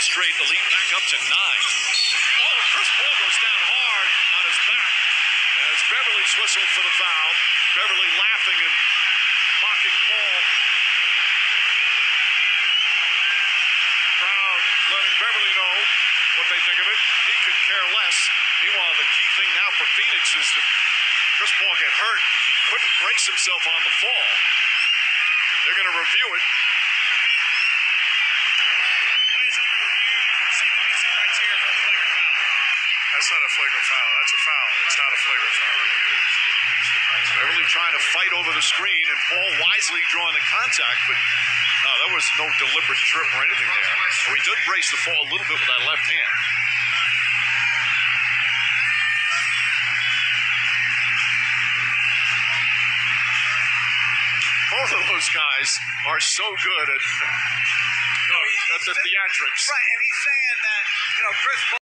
straight. The lead back up to 9. Oh, Chris Paul goes down hard on his back as Beverly's whistled for the foul. Beverly laughing and mocking Paul. Crowd letting Beverly know what they think of it. He could care less. Meanwhile, the key thing now for Phoenix is that Chris Paul get hurt. He couldn't brace himself on the fall. They're going to review it. That's not a flagrant foul. That's a foul. It's not a flagrant foul. Beverly trying to fight over the screen, and Paul wisely drawing the contact, but no, there was no deliberate trip or anything there. So he did brace the fall a little bit with that left hand. Both of those guys are so good at the theatrics. Right, and he's saying that, Chris Paul